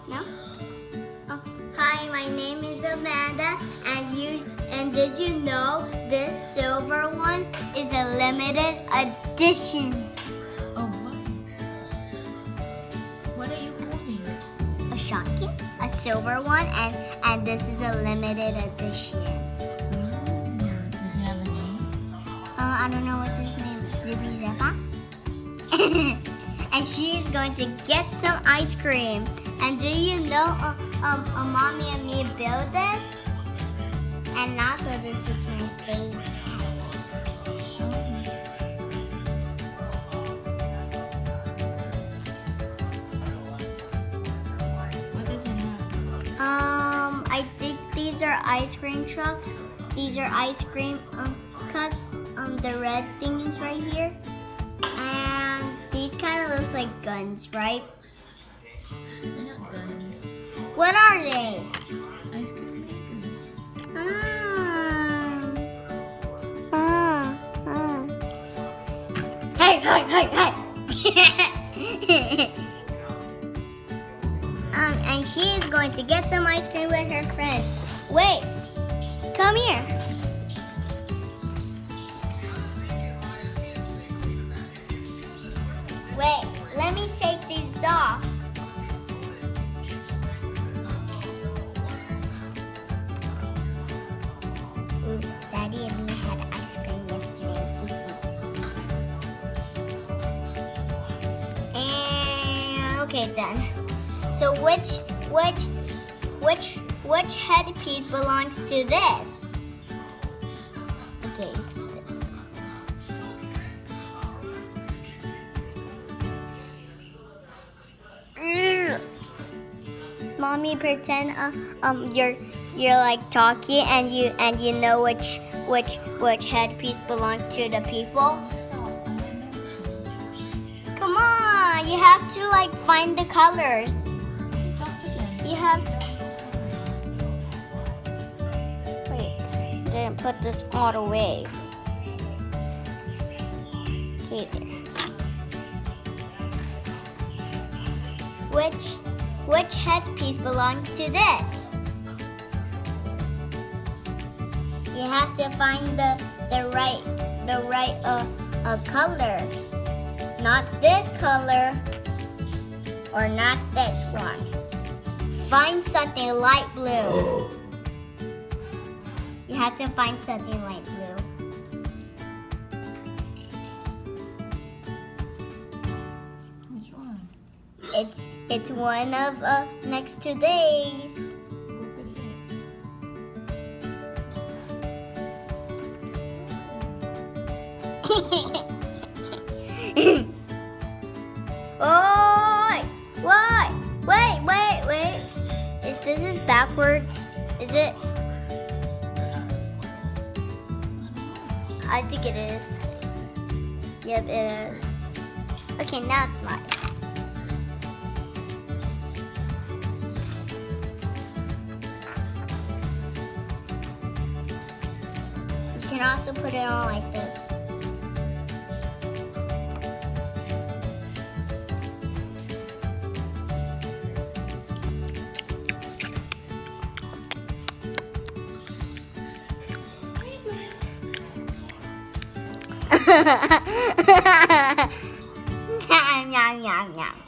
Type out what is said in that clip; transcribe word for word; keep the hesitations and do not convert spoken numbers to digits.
No? Oh, hi, my name is Amanda, and you and did you know this silver one is a limited edition? Oh, what? What are you holding? A shotgun, a silver one, and and this is a limited edition. Mm. Does he have a name? Uh, I don't know what's his name. Zuby Zeppa. And she's going to get some ice cream. And do you know, uh, um, uh, mommy and me built this? And also, this is my face. Show me. What does it have? Um, I think these are ice cream trucks. These are ice cream um, cups. Um, the red thingies right here. And these kind of look like guns, right? They're not guns. What are they? Ice cream makers. Ah. Ah. Ah. Hey, hey, hey, hey. um, and she is going to get some ice cream with her friends. Wait, come here. Wait, let me take these off. Ooh, Daddy and me had ice cream yesterday. And okay, done. So which which which which headpiece belongs to this? Okay, it's this. Mm. Mommy, pretend uh, um you're you're like talking and you and you know which which which headpiece belongs to the people. Come on, you have to like find the colors. Talk to them. You have. Wait, didn't put this all the way. Okay, there. Which which headpiece belongs to this? You have to find the the right the right uh, uh color. Not this color or not this one. Find something light blue. You have to find something light blue. Which one? It's it's one of uh next two days. Look at it. Oh, what? Wait, wait, wait. Is this is backwards? Is it? I think it is. Yep, it is. Okay, now it's mine. You can also put it on like this. Yum, yum, yum, yum.